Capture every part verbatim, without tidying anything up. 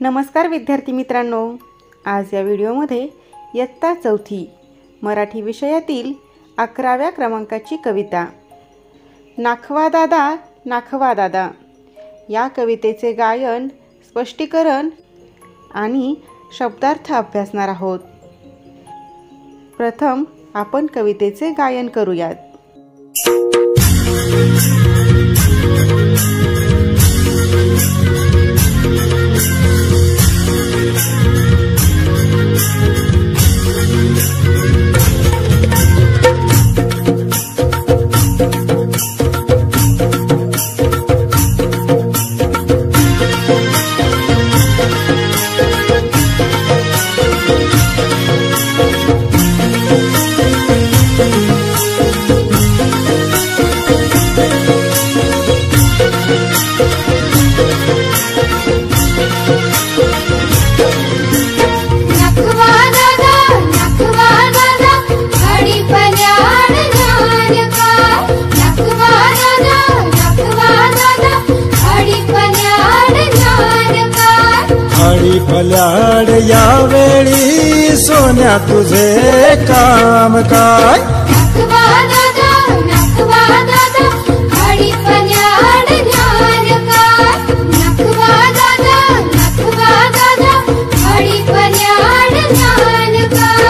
नमस्कार विद्यार्थी मित्रांनो, आज या व्हिडिओमध्ये इयत्ता चौथी मराठी विषयातील अकराव्या क्रमांकाची कविता नाखवा दादा नाखवा दादा या कवितेचे गायन, स्पष्टीकरण आणि शब्दार्थ अभ्यासणार आहोत। प्रथम आपण कवितेचे गायन करूयात। पल्याड यावेळी सोन्या तुझे काम काय? नाखवा दादा नाखवा दादा खडी पल्याड ज्ञान काय? नाखवा दादा नाखवा दादा खडी पल्याड ज्ञान काय?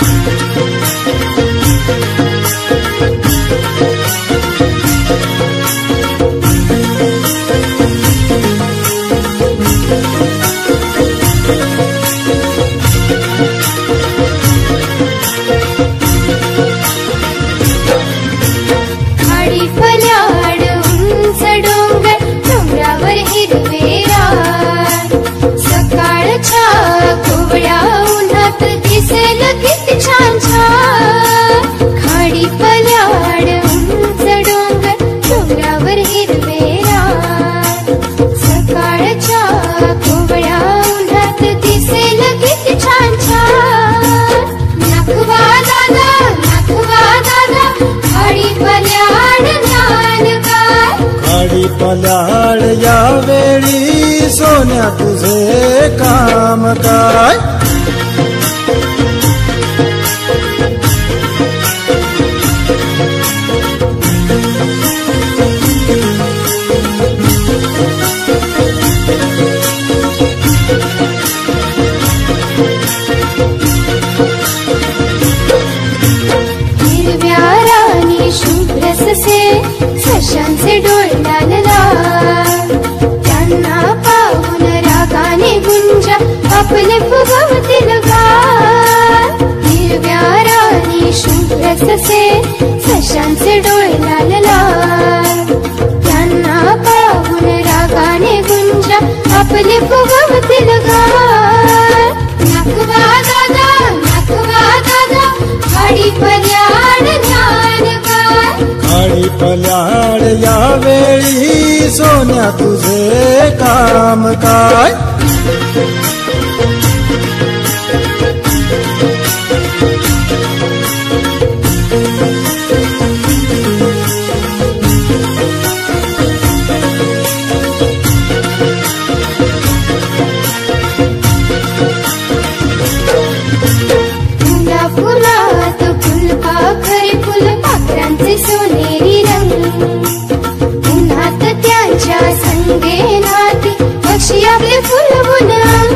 पल्याड यावेळी सोन्या तुझे काम काय? हिरव्या राणी शुभ्र ससे सशांचे डोळे त्यांना पाहून रागाने गुंजा आपले फुगवतील गाल। हिरव्या राणी शुभ्र ससे सशांचे डोळे लाल लाल त्यांना पाहून रागाने गुंजा आपले फुगवतील गाल। नाखवा दादा नाखवा दादा खडी पल्याड ज्ञान काय? खडी पल्याड यावेळी सोन्या तुझे काम काय? फुला फुलात फुलपाखरे फुलपाखरांचे सोनेरी रंग उन्हात त्यांच्या संगेनाती पक्षी आपले फुलवून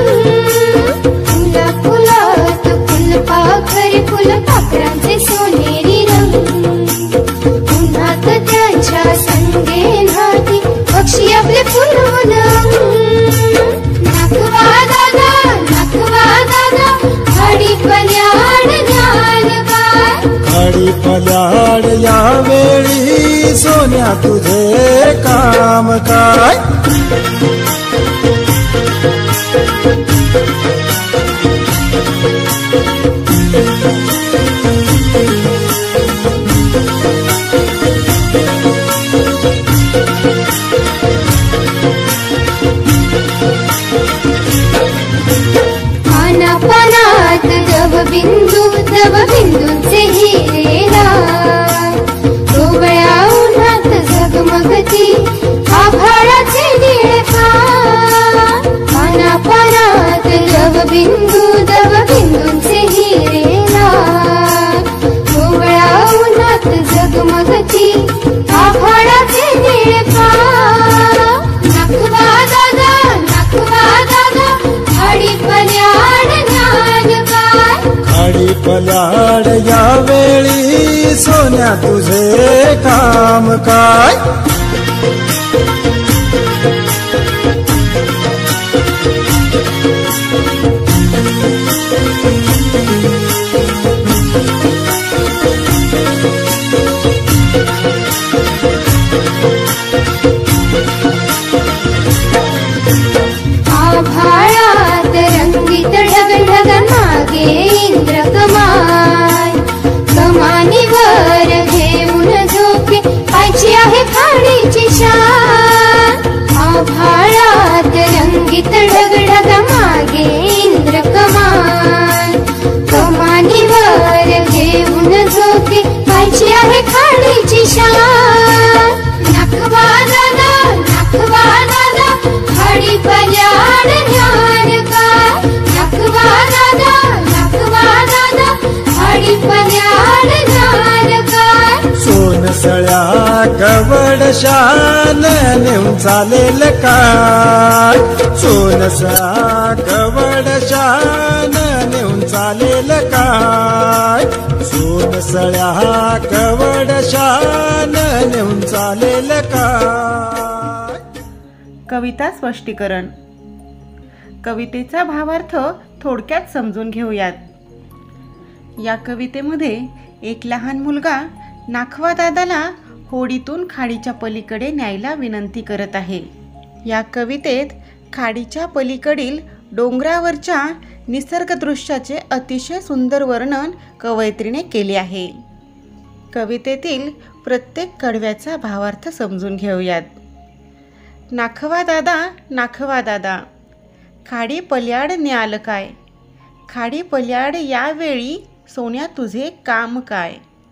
फुला फुलात फुलपाखरे फुलपाखरांचे सोनेरी रंग उन्हात त्यांच्या संगेनाती पक्षी आपले फुलवून नाखवा दादा नाखवा दादा खडी पल्याड ज्ञान काय? खडी पल्याड यावेळी सोन्या तुझे काम काय? पानात दव बिंदू दव बिंदूंचे हिरे डोबळ्या उन्हात झगमगती आभाळाचे निळेपा सोन्या तुझे काम काय. आभाळात रंगीत ढग ढग मागे इंद्र कमान, कमानीवर घेऊन झोके पायची आहे खाडीची शान. आभाळात रंगीत ढग ढग मागे इंद्र कमान, कमानीवर घेऊन झोके पायची आहे खाडीची शान. नाखवा दादा नाखवा दादा खाडी पल्याड ध्यान का. नाखवा दादा नाखवा दादा खाडी पल्याड ध्यान का. सोन सळ्या कवड शान नेऊन चालेल काय. सोन सळ्या कवड शान नेऊन चालेल काय. सोन सळ्या कवड शान नेऊन चालेल काय. कविता स्पष्टीकरण. कवितेचा भावार्थ थोडक्यात समजून घेऊयात. या कवितेमध्ये एक लहान मुलगा नाखवा दादाला होडीतून खाडीच्या पलीकडे न्यायला विनंती करत आहे. या कवितेत खाडीच्या पलीकडील डोंगरावरच्या निसर्गदृश्याचे अतिशय सुंदर वर्णन कवयित्रीने केले आहे. कवितेतील प्रत्येक कडव्याचा भावार्थ समजून घेऊयात. नाखवा दादा नाखवा दादा खाडी पल्याड न्याल काय. खाडी पल्याड यावेळी सोन्या तुझे काम काय.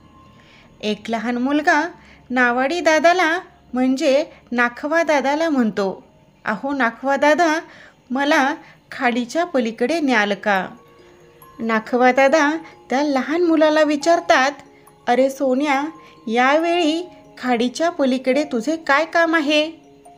एक लहान मुलगा नावाडी दादाला म्हणजे नाखवा दादाला म्हणतो, अहो नाखवा दादा मला खाडीच्या पलीकडे न्याल का. नाखवा दादा त्या लहान मुलाला विचारतात, अरे सोन्या यावेळी खाडीच्या पलीकडे तुझे काय काम आहे.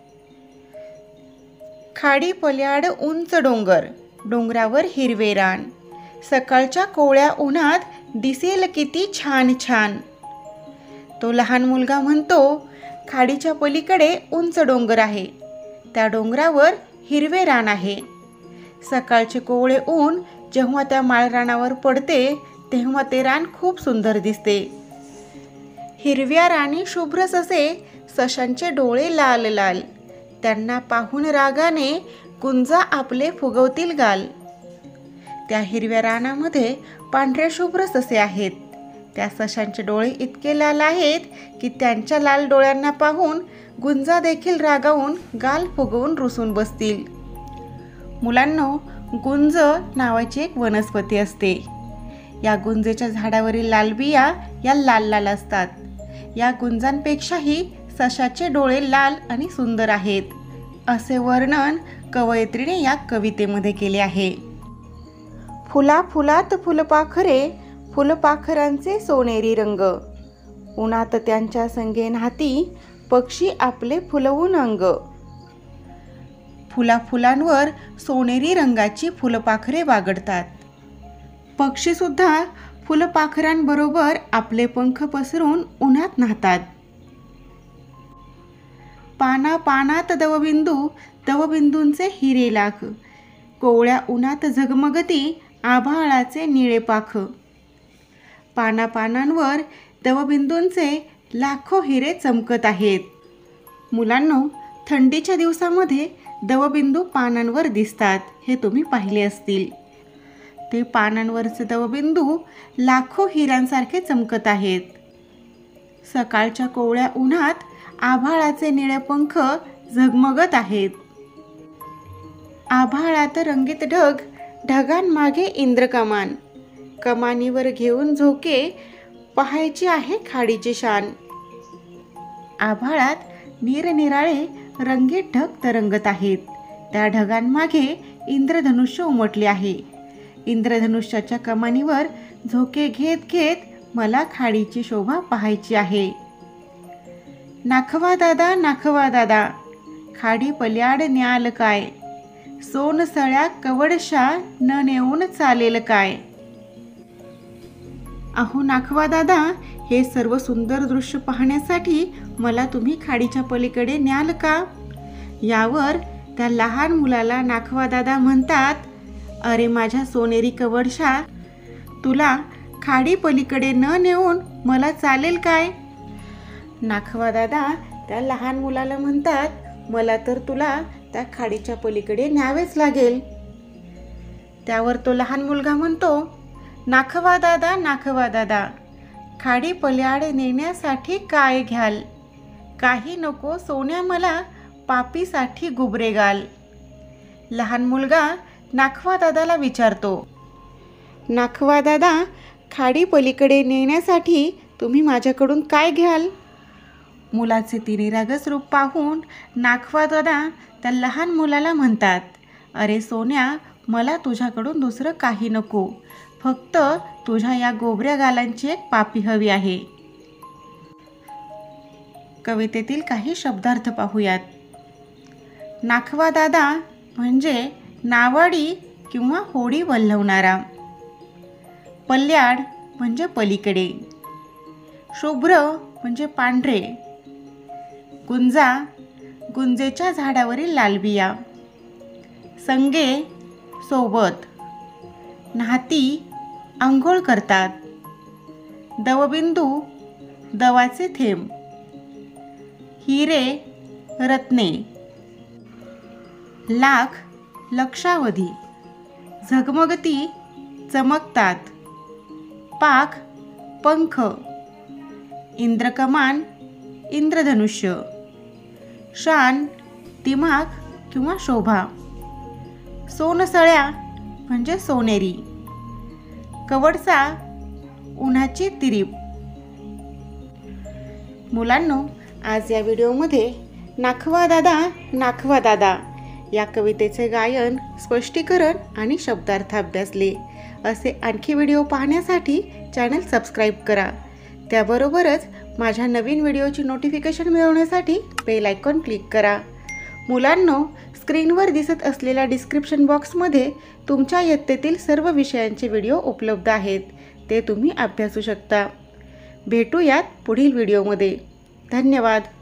खाडी पल्याड उंच डोंगर, डोंगरावर हिरवे रान, सकाळच्या कोवळ्या उन्हात दिसेल किती छान छान. तो लहान मुलगा म्हणतो, खाडीच्या पलीकडे उंच डोंगर आहे, त्या डोंगरावर हिरवे रान आहे. सकाळचे कोवळे ऊन जेव्हा त्या माळरानावर पडते तेव्हा ते रान खूप सुंदर दिसते. हिरव्या रानी शुभ्रस असे सशांचे डोळे लाल लाल, त्यांना पाहून रागाने गुंजा आपले फुगवतील गाल. त्या हिरव्या रानामध्ये पांढऱ्या शुभ्र ससे आहेत. त्या सशांचे डोळे इतके लाल आहेत की त्यांच्या लाल डोळ्यांना पाहून गुंजा देखील रागावून गाल फुगवून रुसून बसतील. मुलांनो, गुंज नावाची एक वनस्पती असते. या गुंजेच्या झाडावरील लाल बिया या लाल लाल असतात. या गुंजांपेक्षाही सशाचे डोळे लाल आणि सुंदर आहेत, असे वर्णन कवयित्रीने या कवितेमध्ये केले आहे. फुला फुलात फुलपाखरे, फुलपाखरांचे सोनेरी रंग, उन्हात त्यांच्या संगे नाती, पक्षी आपले फुलवून अंग. फुला फुलांवर सोनेरी रंगाची फुलपाखरे बागडतात. पक्षीसुद्धा फुलपाखरांबरोबर आपले पंख पसरून उन्हात नाहतात. पाना पानात दवबिंदू, दवबिंदूंचे हिरे लाख, कोवळ्या उन्हात झगमगती आभाळाचे निळे पाख. पाना पानांवर दवबिंदूंचे लाखो हिरे चमकत आहेत. मुलांनो, थंडीच्या दिवसामध्ये दवबिंदू पानांवर दिसतात, हे तुम्ही पाहिले असतील. ते पानांवरचे दवबिंदू लाखो हिऱ्यांसारखे चमकत आहेत. सकाळच्या कोवळ्या उन्हात आभाळाचे निळे पंख झगमगत आहेत. आभाळात रंगीत ढग, ढगांमागे इंद्रकमान, कमानीवर घेऊन झोके पाहायची आहे खाडीची शान. आभाळात निरनिराळे रंगीत ढग तरंगत आहेत. त्या ढगांमागे इंद्रधनुष्य उमटले आहे. इंद्रधनुष्याच्या कमानीवर झोके घेत घेत मला खाडीची शोभा पाहायची आहे. नाखवा दादा नाखवा दादा खाडी पल्याड न्याल काय. सोन सळ्या कवडशा न नेऊन चालेल काय. अहो नाखवा दादा, हे सर्व सुंदर दृश्य पाहण्यासाठी मला तुम्ही खाडीच्या पलीकडे न्याल का? यावर त्या लहान मुलाला नाखवा दादा म्हणतात, अरे माझ्या सोनेरी कवडशा, तुला खाडी पलीकडे न नेऊन मला चालेल काय? नाखवा दादा त्या लहान मुलाला म्हणतात, मला तर तुला त्या खाडीच्या पलीकडे न्यावेच लागेल. त्यावर तो लहान मुलगा म्हणतो, नाखवा दादा, नाखवा दादा, खाडी पल्याड नेण्यासाठी काय घ्याल? काही नको सोन्या मला, पापीसाठी गुबरे घाल. लहान मुलगा नाखवा दादाला विचारतो, नाखवा दादा, खाडी पलीकडे नेण्यासाठी तुम्ही माझ्याकडून काय घ्याल? मुलाचे तिरेरागस रूप पाहून नाखवा दादा त्या लहान मुलाला म्हणतात, अरे सोन्या, मला तुझ्याकडून दुसरं काही नको, फक्त तुझ्या या गोबऱ्या गालांची एक पापी हवी आहे. कवितेतील काही शब्दार्थ पाहूयात. नाखवा दादा म्हणजे नावाडी किंवा होडी वल्हवणारा. पल्याड म्हणजे पलीकडे. शुभ्र म्हणजे पांढरे. गुंजा, गुंजेच्या झाडावरील लालबिया. संगे, सोबत. न्हाती, आंघोळ करतात. दवबिंदू, दवाचे थेंब. हिरे, रत्ने. लाख, लक्षावधी. झगमगती, चमकतात. पाख, पंख. इंद्रकमान, इंद्रधनुष्य. शान, दिमाग किंवा शोभा. सोनसळ्या म्हणजे सोनेरी. कवडसा, उन्हाची तिरीप. मुलांनो, आज या व्हिडिओमध्ये नाखवा दादा, नाखवा दादा या कवितेचे गायन, स्पष्टीकरण आणि शब्दार्थ अभ्यासले. असे आणखी व्हिडिओ पाहण्यासाठी चॅनल सबस्क्राईब करा. त्याबरोबरच माझ्या नवीन व्हिडिओची नोटिफिकेशन मिळवण्यासाठी बेल आयकॉन क्लिक करा. मुलांनो, स्क्रीनवर दिसत असलेल्या डिस्क्रिप्शन बॉक्समध्ये तुमच्या इयत्तेतील सर्व विषयांचे व्हिडिओ उपलब्ध आहेत. ते तुम्ही अभ्यासू शकता. भेटूयात पुढील व्हिडिओमध्ये. धन्यवाद.